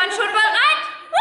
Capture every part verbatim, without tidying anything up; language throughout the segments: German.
waren schon bereit.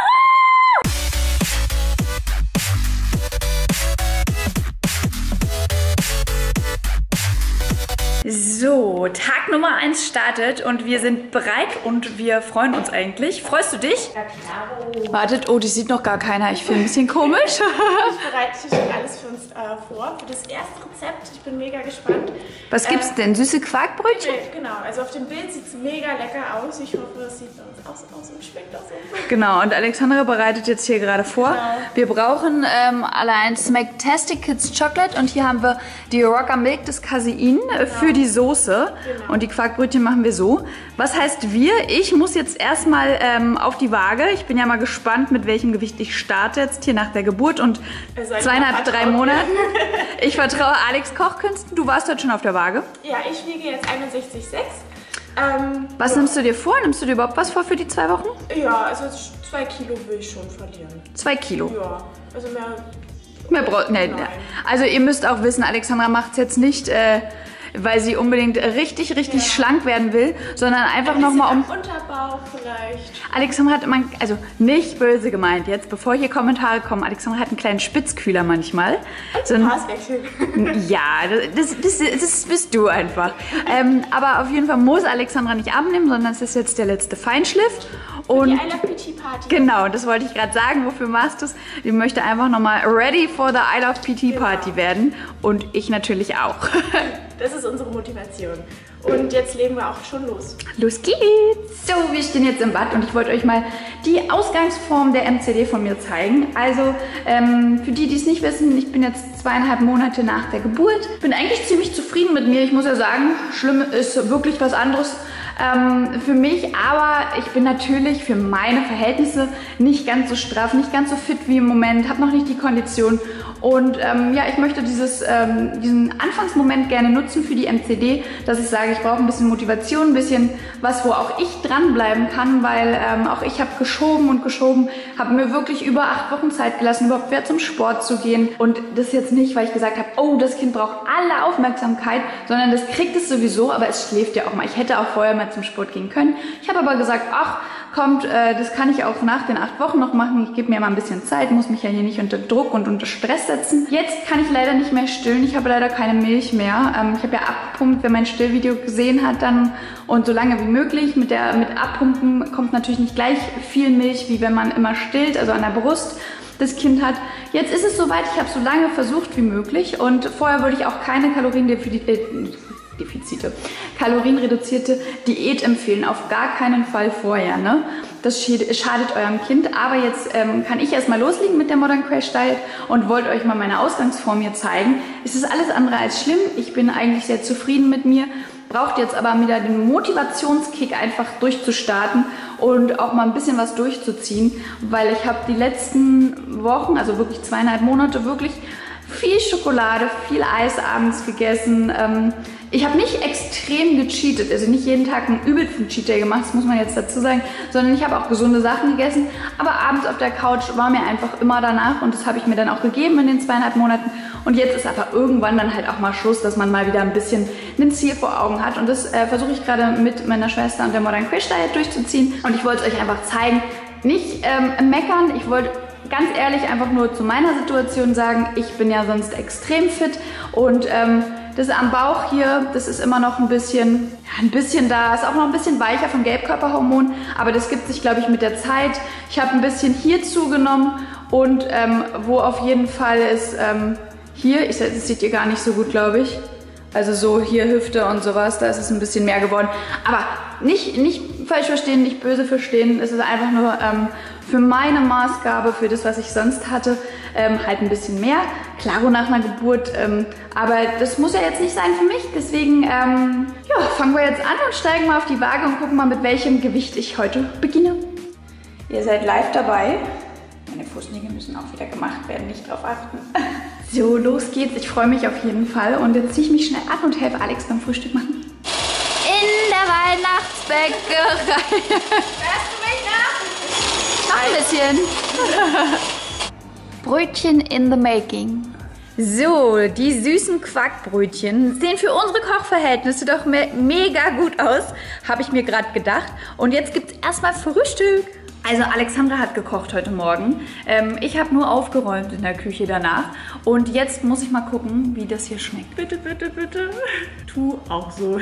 So, Tag Nummer eins startet und wir sind bereit und wir freuen uns eigentlich. Freust du dich? Ja, klar. Wartet, oh, das sieht noch gar keiner. Ich fühle ein bisschen komisch. Ich bereite hier schon alles für uns äh, vor, für das erste Rezept. Ich bin mega gespannt. Was gibt's denn? Süße Quarkbrötchen? Genau, also auf dem Bild sieht es mega lecker aus. Ich hoffe, es sieht bei uns auch so aus und schmeckt auch so. Genau, und Alexandra bereitet jetzt hier gerade vor. Genau. Wir brauchen ähm, allein Smacktastic Kids Chocolate und hier haben wir die Rocker Milk, das Casein äh, für die Soße. Genau. Und die Quarkbrötchen machen wir so. Was heißt wir? Ich muss jetzt erstmal ähm, auf die Waage. Ich bin ja mal gespannt, mit welchem Gewicht ich starte jetzt hier nach der Geburt und Also zweieinhalb, drei vertrauen. Monaten. Ich vertraue Alex Kochkünsten. Du warst heute schon auf der Waage. Ja, ich wiege jetzt einundsechzig Komma sechs. Ähm, Was nimmst du dir vor? Nimmst du dir überhaupt was vor für die zwei Wochen? ja, also zwei Kilo will ich schon verlieren. Zwei Kilo. Ja, also mehr. Mehr braucht, nee, Nein. Also ihr müsst auch wissen, Alexandra macht es jetzt nicht, äh, weil sie unbedingt richtig, richtig Ja. schlank werden will, sondern einfach Ein bisschen nochmal um... am Unterbauch vielleicht. Alexandra hat immer, also nicht böse gemeint jetzt, bevor hier Kommentare kommen, Alexandra hat einen kleinen Spitzkühler manchmal. So ein, Maßwechsel. ja, das, das, das, das bist du einfach. ähm, aber auf jeden Fall muss Alexandra nicht abnehmen, sondern es ist jetzt der letzte Feinschliff. Und Die I Love P T Party. genau, das wollte ich gerade sagen. Wofür machst du es? Die möchte einfach nochmal ready for the I Love P T Party werden. Und ich natürlich auch. Das ist unsere Motivation. Und jetzt legen wir auch schon los. Los geht's! So, wir stehen jetzt im Bad und ich wollte euch mal die Ausgangsform der M C D von mir zeigen. Also, ähm, für die, die es nicht wissen, ich bin jetzt zweieinhalb Monate nach der Geburt. Bin eigentlich ziemlich zufrieden mit mir. Ich muss ja sagen, schlimm ist wirklich was anderes ähm, für mich. Aber ich bin natürlich für meine Verhältnisse nicht ganz so straff, nicht ganz so fit wie im Moment. Habe noch nicht die Kondition. Und ähm, ja, ich möchte dieses, ähm, diesen Anfangsmoment gerne nutzen für die M C D, dass ich sage, ich brauche ein bisschen Motivation, ein bisschen was, wo auch ich dranbleiben kann, weil ähm, auch ich habe geschoben und geschoben, habe mir wirklich über acht Wochen Zeit gelassen, überhaupt wieder zum Sport zu gehen. Und das jetzt nicht, weil ich gesagt habe, oh, das Kind braucht alle Aufmerksamkeit, sondern das kriegt es sowieso, aber es schläft ja auch mal. Ich hätte auch vorher mal zum Sport gehen können. Ich habe aber gesagt, ach, kommt, äh, das kann ich auch nach den acht Wochen noch machen. Ich gebe mir mal ein bisschen Zeit, muss mich ja hier nicht unter Druck und unter Stress setzen. Jetzt kann ich leider nicht mehr stillen. Ich habe leider keine Milch mehr. Ähm, ich habe ja abgepumpt, wer mein Stillvideo gesehen hat, dann und so lange wie möglich. Mit der mit Abpumpen kommt natürlich nicht gleich viel Milch, wie wenn man immer stillt, also an der Brust das Kind hat. Jetzt ist es soweit, ich habe so lange versucht wie möglich und vorher würde ich auch keine Kaloriendefizite, äh, Defizite, kalorienreduzierte Diät empfehlen, auf gar keinen Fall vorher, ne? Das schadet eurem Kind, aber jetzt ähm, kann ich erstmal loslegen mit der Modern Crash Diet und wollte euch mal meine Ausgangsform hier zeigen. Es ist alles andere als schlimm, ich bin eigentlich sehr zufrieden mit mir, braucht jetzt aber wieder den Motivationskick einfach durchzustarten und auch mal ein bisschen was durchzuziehen, weil ich habe die letzten Wochen, also wirklich zweieinhalb Monate, wirklich viel Schokolade, viel Eis abends gegessen. Ähm, ich habe nicht extrem gecheatet, also nicht jeden Tag einen übelsten Cheat Day gemacht, das muss man jetzt dazu sagen, sondern ich habe auch gesunde Sachen gegessen. Aber abends auf der Couch war mir einfach immer danach und das habe ich mir dann auch gegeben in den zweieinhalb Monaten. Und jetzt ist aber irgendwann dann halt auch mal Schluss, dass man mal wieder ein bisschen ein Ziel vor Augen hat. Und das äh, versuche ich gerade mit meiner Schwester und der Modern Crash Diet durchzuziehen. Und ich wollte es euch einfach zeigen, nicht ähm, meckern, ich wollte ganz ehrlich einfach nur zu meiner Situation sagen, ich bin ja sonst extrem fit und ähm, das am Bauch hier, das ist immer noch ein bisschen, ja, ein bisschen da, ist auch noch ein bisschen weicher vom Gelbkörperhormon, aber das gibt sich, glaube ich, mit der Zeit. Ich habe ein bisschen hier zugenommen und ähm, wo auf jeden Fall ist ähm, hier, ich, das seht ihr gar nicht so gut, glaube ich, also so hier Hüfte und sowas, da ist es ein bisschen mehr geworden, aber nicht, nicht falsch verstehen, nicht böse verstehen, es ist einfach nur ähm, für meine Maßgabe, für das, was ich sonst hatte, ähm, halt ein bisschen mehr. Klaro nach einer Geburt, ähm, aber das muss ja jetzt nicht sein für mich. Deswegen ähm, ja, fangen wir jetzt an und steigen mal auf die Waage und gucken mal, mit welchem Gewicht ich heute beginne. Ihr seid live dabei. Meine Fußnägel müssen auch wieder gemacht werden, nicht drauf achten. So, los geht's. Ich freue mich auf jeden Fall. Und jetzt ziehe ich mich schnell an und helfe Alex beim Frühstück machen. In der Weihnachtsbäckerei. Hörst du mich nach? Noch ein bisschen. Brötchen in the making. So, die süßen Quarkbrötchen sehen für unsere Kochverhältnisse doch me mega gut aus, habe ich mir gerade gedacht. Und jetzt gibt es erstmal Frühstück. Also Alexandra hat gekocht heute Morgen. Ähm, ich habe nur aufgeräumt in der Küche danach. Und jetzt muss ich mal gucken, wie das hier schmeckt. Bitte, bitte, bitte. Tu auch so.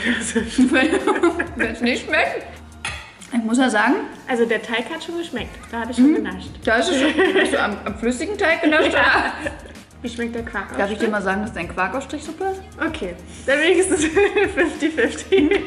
Wenn es nicht schmeckt. Ich muss ja sagen... Also der Teig hat schon geschmeckt. Da habe ich schon mhm. genascht. Da ist es schon. Hast du am, am flüssigen Teig genascht? Ja. Wie schmeckt der Quarkaufstrich? Darf ich dir mal sagen, dass dein Quarkaufstrich super ist? Okay, dann wenigstens fünfzig fünfzig.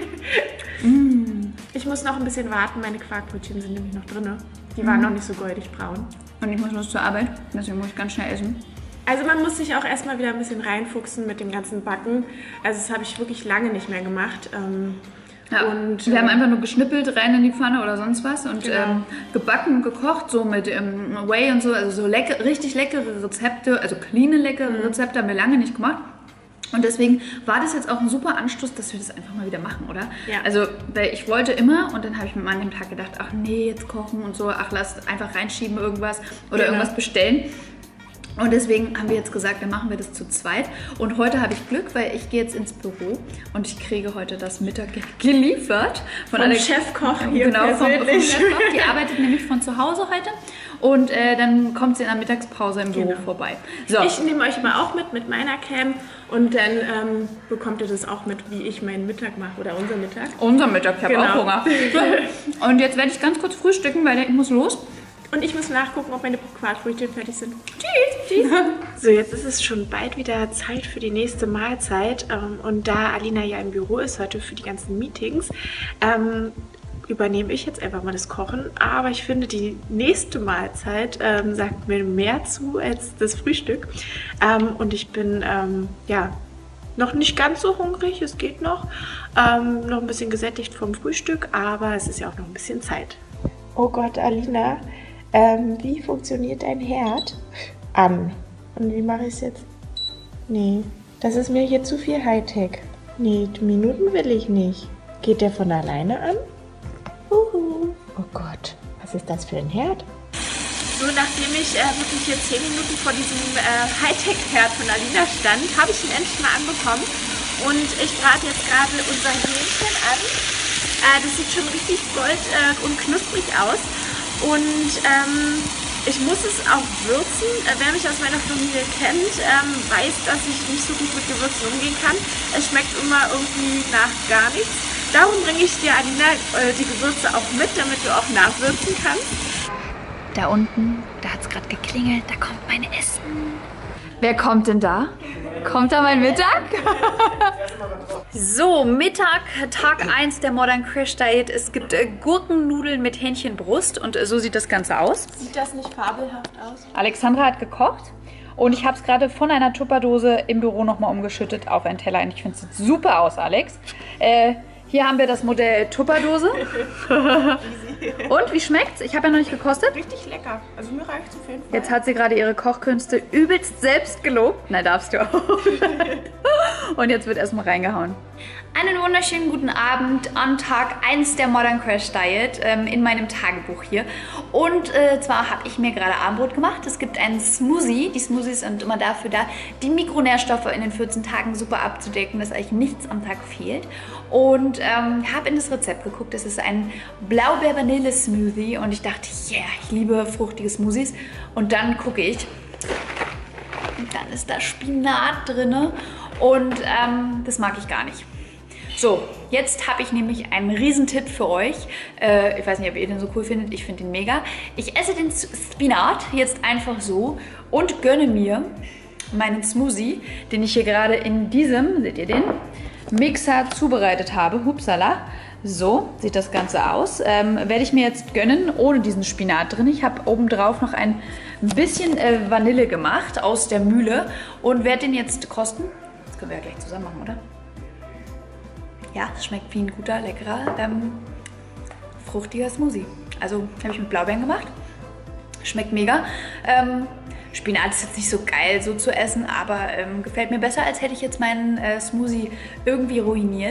Mm. Ich muss noch ein bisschen warten, meine Quarkbrötchen sind nämlich noch drin. Die waren mm. noch nicht so goldig braun. Und ich muss los zur Arbeit, deswegen muss ich ganz schnell essen. Also man muss sich auch erstmal wieder ein bisschen reinfuchsen mit dem ganzen Backen. Also das habe ich wirklich lange nicht mehr gemacht. Ähm, Ja, und wir ähm, haben einfach nur geschnippelt, rein in die Pfanne oder sonst was und genau. ähm, gebacken und gekocht, so mit ähm, Whey und so, also so lecker, richtig leckere Rezepte, also cleane, leckere mhm. Rezepte haben wir lange nicht gemacht. Und deswegen war das jetzt auch ein super Anstoß, dass wir das einfach mal wieder machen, oder? Ja. Also, weil ich wollte immer und dann habe ich mir an dem Tag gedacht, ach nee, jetzt kochen und so, ach lass einfach reinschieben irgendwas oder genau. irgendwas bestellen. Und deswegen haben wir jetzt gesagt, dann machen wir das zu zweit. Und heute habe ich Glück, weil ich gehe jetzt ins Büro und ich kriege heute das Mittag geliefert. Von einem Chefkoch hier Genau, vom, vom Chefkoch. Die arbeitet nämlich von zu Hause heute. Und äh, dann kommt sie in der Mittagspause im Büro genau. vorbei. So. Ich nehme euch mal auch mit, mit meiner Cam. Und dann ähm, bekommt ihr das auch mit, wie ich meinen Mittag mache oder unser Mittag. Unser Mittag, ich habe genau. auch Hunger. Und jetzt werde ich ganz kurz frühstücken, weil ich muss los. Und ich muss nachgucken, ob meine Quarkbrötchen fertig sind. Tschüss! Tschüss! So, jetzt ist es schon bald wieder Zeit für die nächste Mahlzeit. Und da Alina ja im Büro ist heute für die ganzen Meetings, ähm, übernehme ich jetzt einfach mal das Kochen. Aber ich finde, die nächste Mahlzeit ähm, sagt mir mehr zu als das Frühstück. Ähm, und ich bin, ähm, ja, noch nicht ganz so hungrig, es geht noch. Ähm, noch ein bisschen gesättigt vom Frühstück, aber es ist ja auch noch ein bisschen Zeit. Oh Gott, Alina. Ähm, wie funktioniert dein Herd? An. Und wie mache ich es jetzt? Nee, das ist mir hier zu viel Hightech. Nee, Minuten will ich nicht. Geht der von alleine an? Uhu. Oh Gott, was ist das für ein Herd? So, nachdem ich äh, wirklich hier zehn Minuten vor diesem äh, Hightech-Herd von Alina stand, habe ich ihn endlich mal anbekommen. Und ich brate jetzt gerade unser Hähnchen an. Äh, das sieht schon richtig gold äh, und knusprig aus. Und ähm, ich muss es auch würzen. Äh, wer mich aus meiner Familie kennt, ähm, weiß, dass ich nicht so gut mit Gewürzen umgehen kann. Es schmeckt immer irgendwie nach gar nichts. Darum bringe ich dir, Alina, äh, die Gewürze auch mit, damit du auch nachwürzen kannst. Da unten, da hat es gerade geklingelt, da kommt mein Essen. Wer kommt denn da? Kommt da mein Mittag? So, Mittag, Tag eins der Modern Crash Diet. Es gibt äh, Gurkennudeln mit Hähnchenbrust und äh, so sieht das Ganze aus. Sieht das nicht fabelhaft aus? Alexandra hat gekocht und ich habe es gerade von einer Tupperdose im Büro nochmal umgeschüttet auf einen Teller. Und ich finde es sieht super aus, Alex. Äh, hier haben wir das Modell Tupperdose. Und, wie schmeckt's? Ich habe ja noch nicht gekostet. Richtig lecker. Also mir reicht's auf jeden Fall. Jetzt hat sie gerade ihre Kochkünste übelst selbst gelobt. Na, darfst du auch. Und jetzt wird erstmal reingehauen. Einen wunderschönen guten Abend an Tag eins der Modern Crash Diet ähm, in meinem Tagebuch hier. Und äh, zwar habe ich mir gerade Abendbrot gemacht. Es gibt einen Smoothie. Die Smoothies sind immer dafür da, die Mikronährstoffe in den vierzehn Tagen super abzudecken, dass eigentlich nichts am Tag fehlt. Und ähm, habe in das Rezept geguckt. Das ist ein Blaubeer-Vanille-Smoothie. Und ich dachte, yeah, ich liebe fruchtige Smoothies. Und dann gucke ich. Und dann ist da Spinat drin. Und ähm, das mag ich gar nicht. So, jetzt habe ich nämlich einen Riesentipp für euch. Äh, ich weiß nicht, ob ihr den so cool findet. Ich finde den mega. Ich esse den Spinat jetzt einfach so und gönne mir meinen Smoothie, den ich hier gerade in diesem, seht ihr den, Mixer zubereitet habe. Hupsala. So sieht das Ganze aus. Ähm, werde ich mir jetzt gönnen, ohne diesen Spinat drin. Ich habe obendrauf noch ein bisschen äh, Vanille gemacht aus der Mühle und werde den jetzt kosten. Das können wir ja gleich zusammen machen, oder? Ja, es schmeckt wie ein guter, leckerer, ähm, fruchtiger Smoothie. Also habe ich mit Blaubeeren gemacht. Schmeckt mega. Ähm, Spinat ist jetzt nicht so geil so zu essen, aber ähm, gefällt mir besser, als hätte ich jetzt meinen äh, Smoothie irgendwie ruiniert.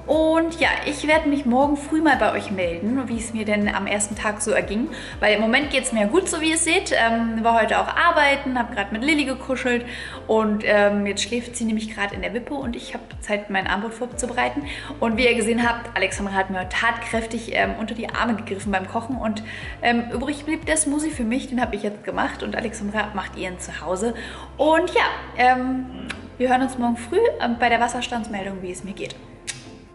Und ja, ich werde mich morgen früh mal bei euch melden, wie es mir denn am ersten Tag so erging. Weil im Moment geht es mir gut, so wie ihr seht. Ähm, war heute auch arbeiten, habe gerade mit Lilly gekuschelt und ähm, jetzt schläft sie nämlich gerade in der Wippe und ich habe Zeit, mein Abendbrot vorzubereiten. Und wie ihr gesehen habt, Alexandra hat mir tatkräftig ähm, unter die Arme gegriffen beim Kochen und ähm, übrig blieb der Smoothie für mich, den habe ich jetzt gemacht und Alexandra macht ihren zu Hause. Und ja, ähm, wir hören uns morgen früh äh, bei der Wasserstandsmeldung, wie es mir geht.